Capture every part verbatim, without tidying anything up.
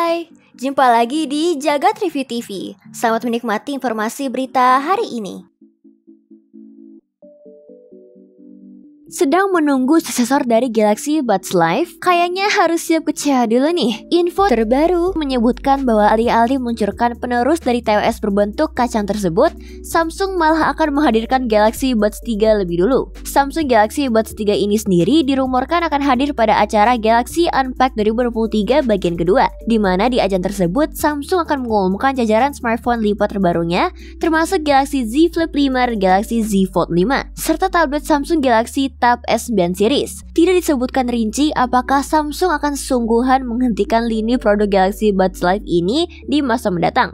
Hai, jumpa lagi di Jagat Review T V. Selamat menikmati informasi berita hari ini. Sedang menunggu suksesor dari Galaxy Buds Live? Kayaknya harus siap kecewa dulu nih. Info terbaru menyebutkan bahwa alih-alih meluncurkan penerus dari T W S berbentuk kacang tersebut, Samsung malah akan menghadirkan Galaxy Buds tiga lebih dulu. Samsung Galaxy Buds tiga ini sendiri dirumorkan akan hadir pada acara Galaxy Unpacked dua ribu dua puluh tiga bagian kedua, di mana di ajang tersebut Samsung akan mengumumkan jajaran smartphone lipat terbarunya, termasuk Galaxy Z Flip lima dan Galaxy Z Fold lima, serta tablet Samsung Galaxy Tab S sembilan series. Tidak disebutkan rinci apakah Samsung akan sungguhan menghentikan lini produk Galaxy Buds Live ini di masa mendatang.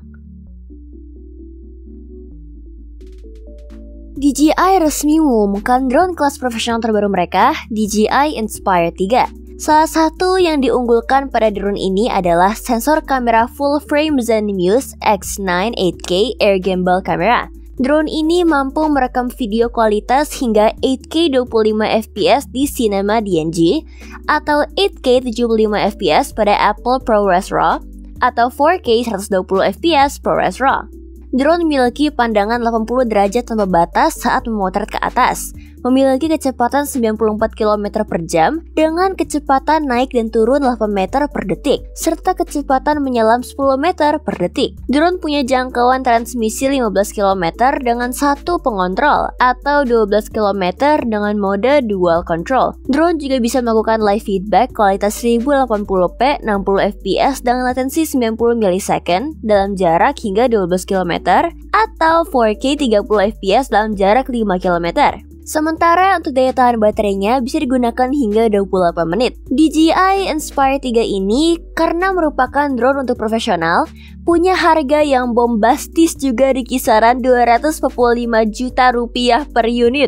D J I resmi mengumumkan drone kelas profesional terbaru mereka, D J I Inspire tiga. Salah satu yang diunggulkan pada drone ini adalah sensor kamera full frame Zenmuse X sembilan delapan K Air Gimbal Camera. Drone ini mampu merekam video kualitas hingga delapan K dua puluh lima F P S di Cinema D N G atau delapan K tujuh puluh lima F P S pada Apple ProRes RAW atau empat K seratus dua puluh F P S ProRes RAW. Drone memiliki pandangan delapan puluh derajat tanpa batas saat memotret ke atas, memiliki kecepatan sembilan puluh empat kilometer per jam dengan kecepatan naik dan turun delapan meter per detik, serta kecepatan menyelam sepuluh meter per detik. Drone punya jangkauan transmisi lima belas kilometer dengan satu pengontrol atau dua belas kilometer dengan mode dual control. Drone juga bisa melakukan live feedback kualitas seribu delapan puluh p enam puluh F P S dengan latensi sembilan puluh milisecond dalam jarak hingga dua belas kilometer atau empat K tiga puluh F P S dalam jarak lima kilometer. Sementara untuk daya tahan baterainya bisa digunakan hingga dua puluh delapan menit. D J I Inspire tiga ini karena merupakan drone untuk profesional, punya harga yang bombastis juga di kisaran dua ratus empat puluh lima juta rupiah per unit.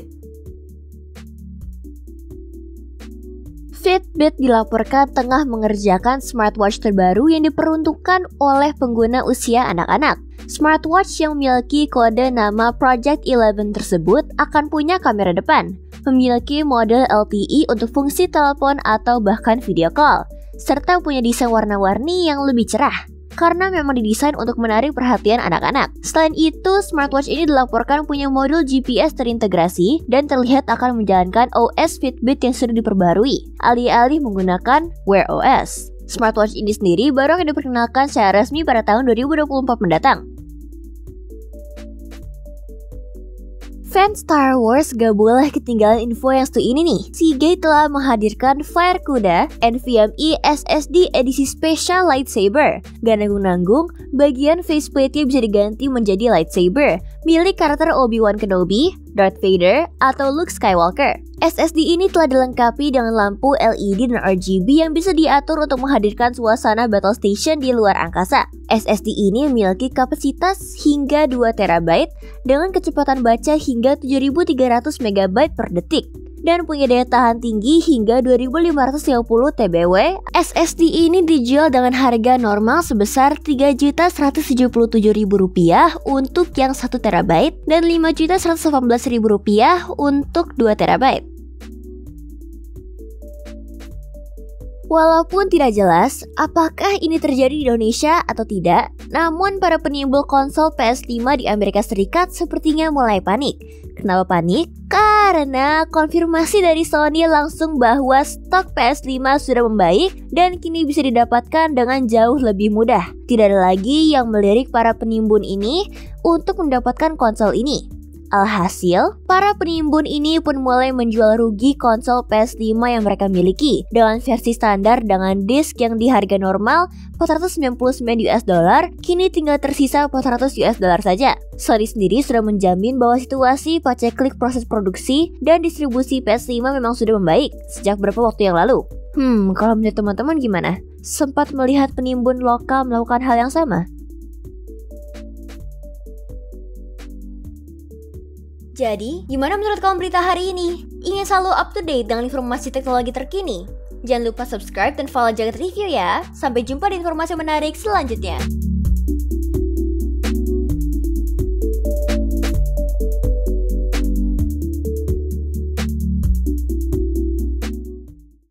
Fitbit dilaporkan tengah mengerjakan smartwatch terbaru yang diperuntukkan oleh pengguna usia anak-anak. Smartwatch yang memiliki kode nama Project eleven tersebut akan punya kamera depan, memiliki model L T E untuk fungsi telepon atau bahkan video call, serta punya desain warna-warni yang lebih cerah karena memang didesain untuk menarik perhatian anak-anak. Selain itu, smartwatch ini dilaporkan punya modul G P S terintegrasi dan terlihat akan menjalankan O S Fitbit yang sudah diperbarui, alih-alih menggunakan Wear O S. Smartwatch ini sendiri baru akan diperkenalkan secara resmi pada tahun dua ribu dua puluh empat mendatang. Fans Star Wars gak boleh ketinggalan info yang satu ini nih. Seagate telah menghadirkan Fire Cuda NVMe S S D edisi spesial lightsaber. Gak nanggung-nanggung, bagian faceplate-nya bisa diganti menjadi lightsaber milik karakter Obi-Wan Kenobi, Darth Vader, atau Luke Skywalker. S S D ini telah dilengkapi dengan lampu L E D dan R G B yang bisa diatur untuk menghadirkan suasana battle station di luar angkasa. S S D ini memiliki kapasitas hingga dua terabyte dengan kecepatan baca hingga tujuh ribu tiga ratus megabyte per detik dan punya daya tahan tinggi hingga dua ribu lima ratus lima puluh T B W. S S D ini dijual dengan harga normal sebesar tiga juta seratus tujuh puluh tujuh ribu rupiah untuk yang satu terabyte dan lima juta seratus delapan belas ribu rupiah untuk dua terabyte. Walaupun tidak jelas apakah ini terjadi di Indonesia atau tidak, namun para penimbul konsol P S lima di Amerika Serikat sepertinya mulai panik. Kenapa panik? Karena konfirmasi dari Sony langsung bahwa stok P S lima sudah membaik dan kini bisa didapatkan dengan jauh lebih mudah. Tidak ada lagi yang melirik para penimbun ini untuk mendapatkan konsol ini. Alhasil, para penimbun ini pun mulai menjual rugi konsol P S lima yang mereka miliki dengan versi standar dengan disk yang di harga normal empat ratus sembilan puluh sembilan US dollar, kini tinggal tersisa empat ratus US dollar saja. Sony sendiri sudah menjamin bahwa situasi paceklik proses produksi dan distribusi P S lima memang sudah membaik sejak beberapa waktu yang lalu. Hmm, kalau menurut teman-teman gimana? Sempat melihat penimbun lokal melakukan hal yang sama? Jadi, gimana menurut kamu berita hari ini? Ingin selalu up to date dengan informasi teknologi terkini? Jangan lupa subscribe dan follow Jagat Review ya. Sampai jumpa di informasi menarik selanjutnya.